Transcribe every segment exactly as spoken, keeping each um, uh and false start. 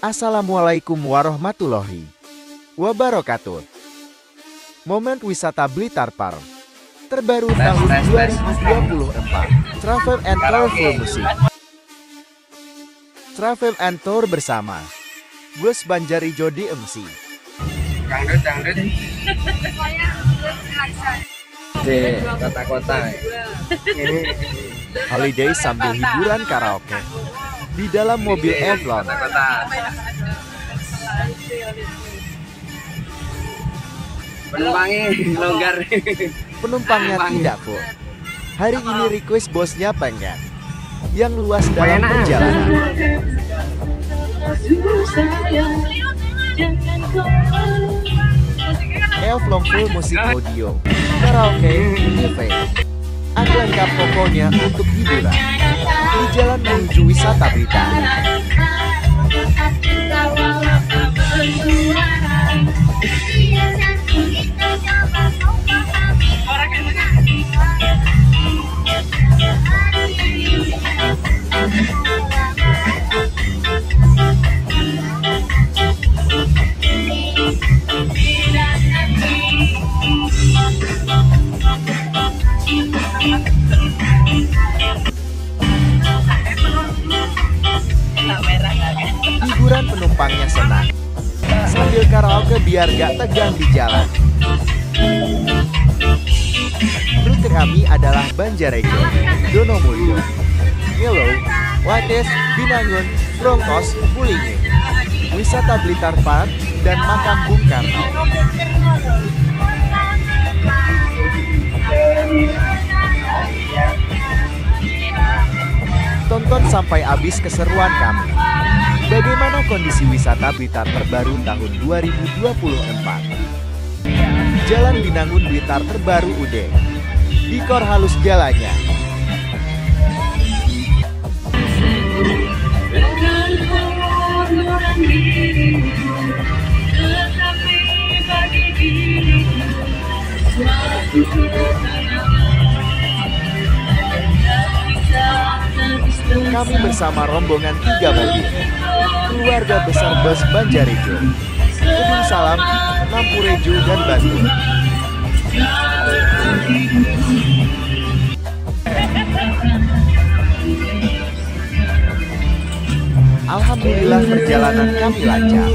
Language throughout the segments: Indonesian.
Assalamualaikum warahmatullahi wabarakatuh. Momen wisata Blitar Park terbaru tahun dua ribu dua puluh empat. Travel and Tour Full Musik. Travel and Tour bersama Bus Banjarijo di M C. Dangdut, dangdut. Di kota-kota. Holiday sambil hiburan karaoke di dalam mobil Evlon. Penumpangnya longgar. Penumpangnya tidak full. Hari ini request bosnya pengen yang luas dalam perjalanan. Evlon Full Musik Audio, karaoke, cafe, ada lengkap pokoknya untuk hiburan di jalan menuju wisata Blitar. Hiburan penumpangnya senang sambil karaoke biar gak tegang di jalan. Rute kami adalah Banjarejo, Donomulyo, Ngelo, Wates, Binangun, Brongkos, Pulinge, Wisata Blitar Park, dan Makam Bung Karno. Tonton sampai habis keseruan kami. Bagaimana kondisi wisata Blitar terbaru tahun dua ribu dua puluh empat? Jalan Binangun Blitar terbaru U D. Dikor halus jalannya. Kami bersama rombongan tiga mobil keluarga besar Bus Banjarijo, Kedung Salam, Nampurejo, dan Bantul. Alhamdulillah perjalanan kami lancar.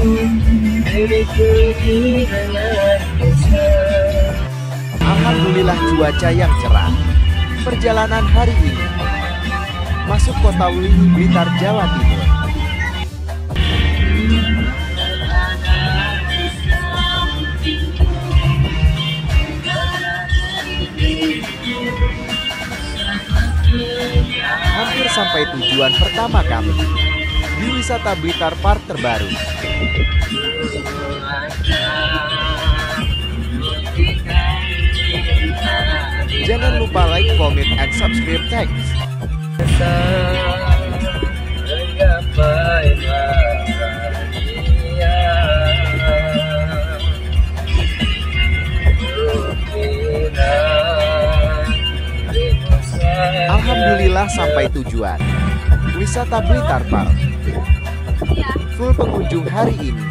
Alhamdulillah cuaca yang cerah. Perjalanan hari ini masuk kota Wulingi, Blitar, Jawa Timur. Hampir sampai tujuan pertama kami di wisata Blitar Park terbaru. Jangan lupa like, comment, and subscribe. Thanks. Alhamdulillah sampai tujuan. Wisata Blitar Park full pengunjung hari ini.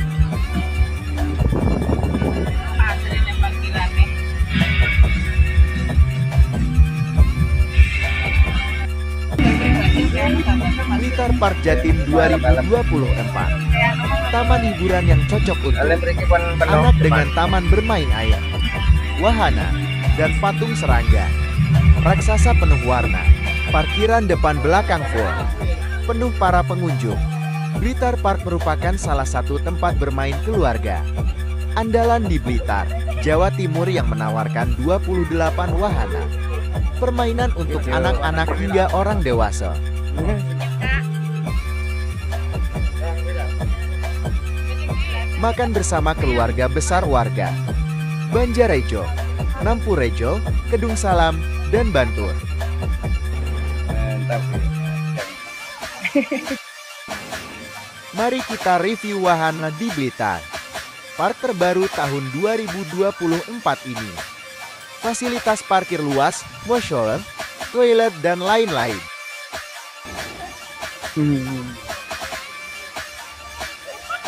Blitar Park Jatim dua ribu dua puluh empat. Taman hiburan yang cocok untuk anak dengan taman bermain air, wahana, dan patung serangga. Raksasa penuh warna. Parkiran depan belakang full, penuh para pengunjung. Blitar Park merupakan salah satu tempat bermain keluarga andalan di Blitar, Jawa Timur yang menawarkan dua puluh delapan wahana permainan untuk anak-anak hingga orang dewasa. Makan bersama keluarga besar warga Banjarejo, Nampurejo, Kedung Salam, dan Bantul. Mantap. Mari kita review wahana di Blitar Park terbaru tahun dua ribu dua puluh empat ini. Fasilitas parkir luas, washer, toilet, dan lain-lain. Hmm.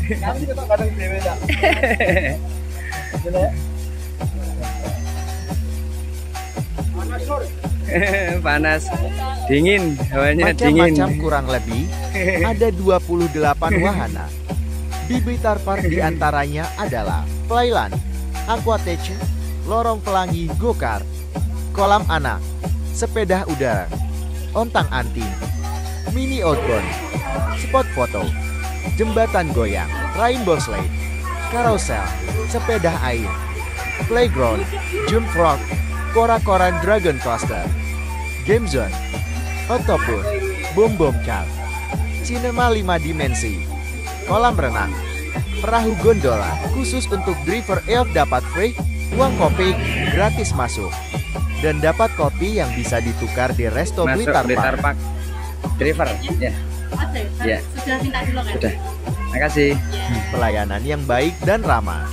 Panas, dingin, hawanya dingin. Macam-macam kurang lebih ada dua puluh delapan wahana. Di Blitar Park diantaranya adalah Playland, Aquatech, lorong pelangi go-kart, kolam anak, sepeda udara, ontang-anting, mini outbound, spot foto, jembatan goyang, rainbow slide, carousel, sepeda air, playground, jump rock, kora-koran dragon coaster, game zone, octopus, bom bom car, cinema lima dimensi, kolam renang, perahu gondola khusus untuk driver elf dapat free, uang kopi gratis masuk, dan dapat kopi yang bisa ditukar di resto Masuk Blitar Blitar Park. Park. Driver, ya. Ya. Sudah minta dulu kan? Sudah. Makasih. Pelayanan yang baik dan ramah.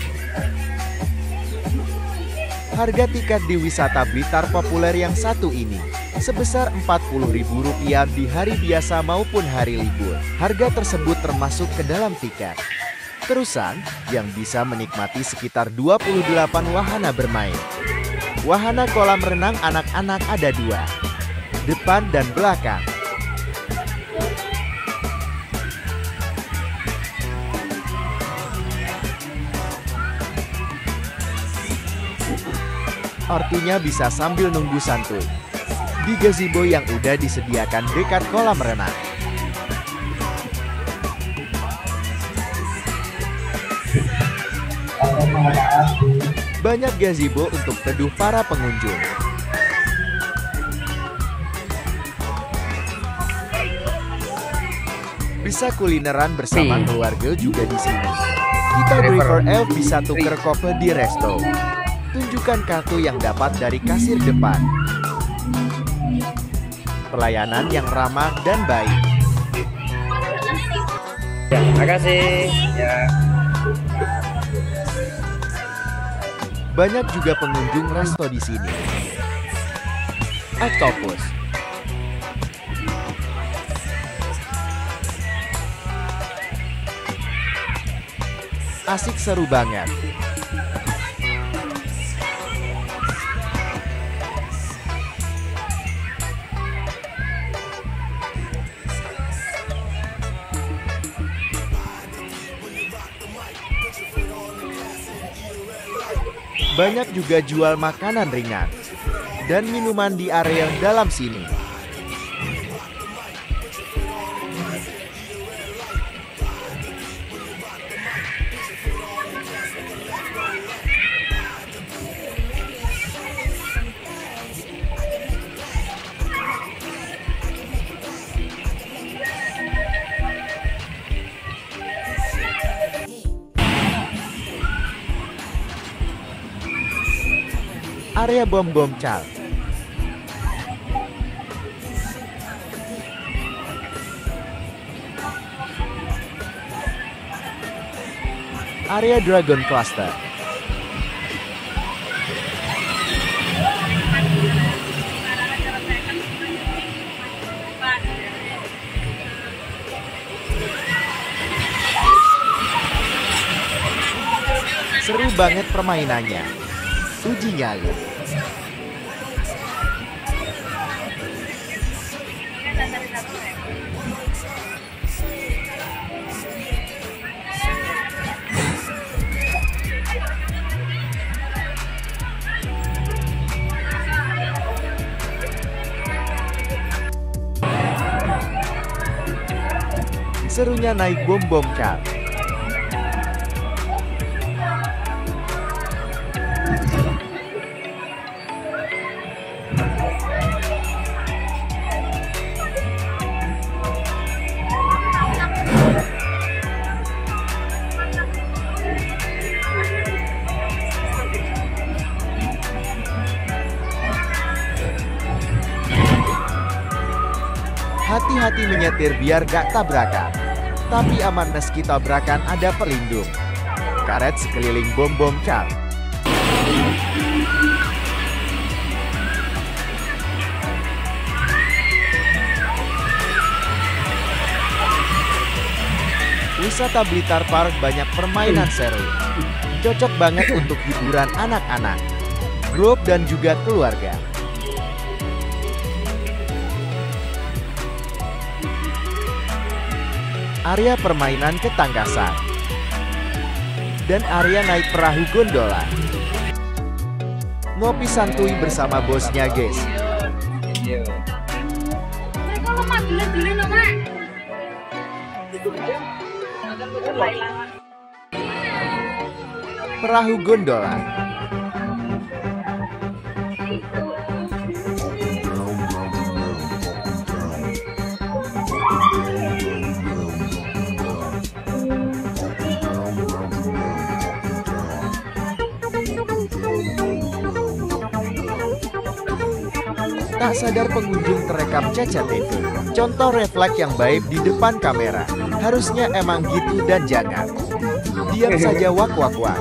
Harga tiket di wisata Blitar populer yang satu ini sebesar empat puluh ribu rupiah di hari biasa maupun hari libur. Harga tersebut termasuk ke dalam tiket. Terusan yang bisa menikmati sekitar dua puluh delapan wahana bermain. Wahana kolam renang anak-anak ada dua, depan dan belakang. Artinya bisa sambil nunggu santuy di gazebo yang udah disediakan dekat kolam renang. Banyak gazebo untuk teduh para pengunjung. Bisa kulineran bersama keluarga juga di sini. Kita Driver Elf bisa tuker kopi di resto. Tunjukkan kartu yang dapat dari kasir depan. Pelayanan yang ramah dan baik. Ya, makasih. Ya. Banyak juga pengunjung resto di sini. Octopus, asik seru banget. Banyak juga jual makanan ringan dan minuman di area dalam sini. Area bom-bom cal. Area Dragon Cluster. Seru banget permainannya. Uji nyali. Serunya naik bom-bom car. Hati-hati menyetir biar gak tabrakan. Tapi aman meski tabrakan ada pelindung. Karet sekeliling bom-bom car. Wisata Blitar Park banyak permainan seru. Cocok banget untuk hiburan anak-anak, grup dan juga keluarga. Area permainan ketangkasan. Dan area naik perahu gondola. Ngopi santuy bersama bosnya, guys. Perahu gondola. Tak sadar pengunjung terekam C C T V. Contoh refleks yang baik di depan kamera. Harusnya emang gitu dan jangan. Diam saja wak wak wak.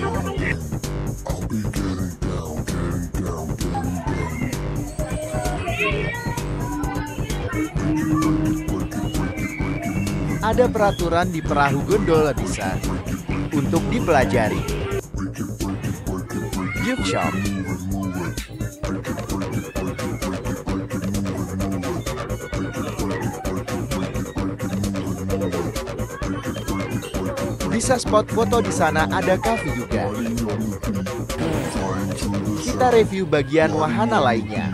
Ada peraturan di perahu gondola bisa untuk dipelajari. Gift shop. Bisa spot foto di sana, ada cafe juga. Kita review bagian wahana lainnya.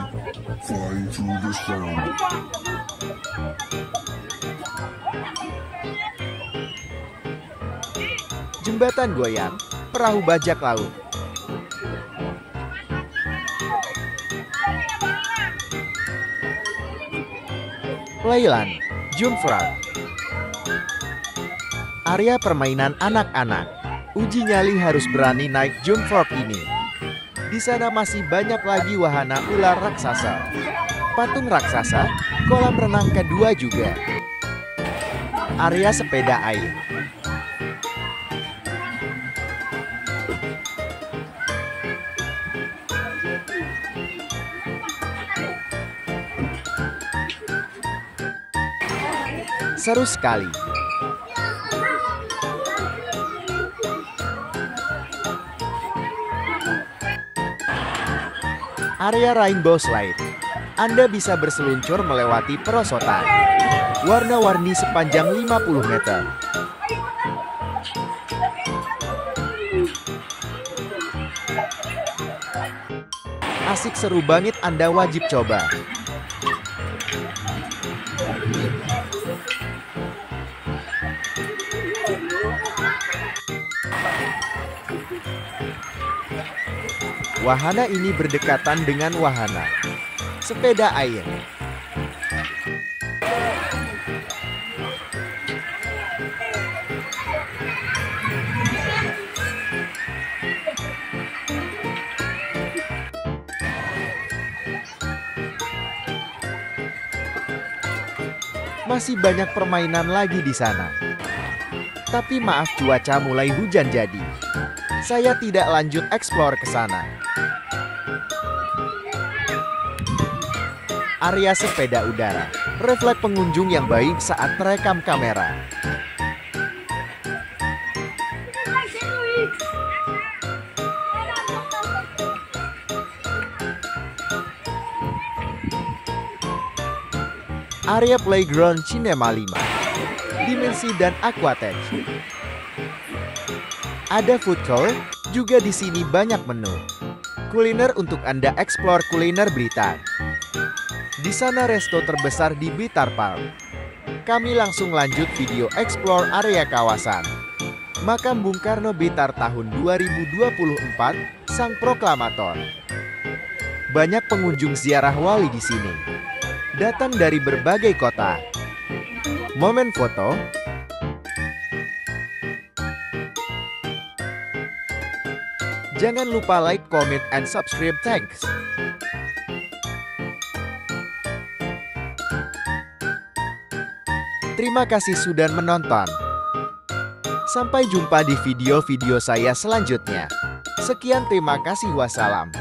Jembatan goyang, perahu bajak laut. Playland, jump frog. Area permainan anak-anak. Uji nyali harus berani naik jump frog ini. Di sana masih banyak lagi wahana ular raksasa, patung raksasa, kolam renang kedua juga. Area sepeda air. Seru sekali. Area Rainbow Slide. Anda bisa berseluncur melewati perosotan. Warna-warni sepanjang lima puluh meter. Asik, seru banget, Anda wajib coba. Wahana ini berdekatan dengan wahana sepeda air. Masih banyak permainan lagi di sana. Tapi maaf, cuaca mulai hujan jadi saya tidak lanjut eksplor ke sana. Area sepeda udara. Refleks pengunjung yang baik saat terekam kamera. Area playground Cinema lima. Dimensi dan aquatic. Ada food court, juga di sini banyak menu kuliner untuk Anda eksplor kuliner Blitar. Di sana resto terbesar di Blitar Park. Kami langsung lanjut video explore area kawasan Makam Bung Karno Blitar tahun dua ribu dua puluh empat, Sang Proklamator. Banyak pengunjung ziarah wali di sini. Datang dari berbagai kota. Momen foto. Jangan lupa like, comment, and subscribe. Thanks. Terima kasih sudah menonton. Sampai jumpa di video-video saya selanjutnya. Sekian, terima kasih, wassalam.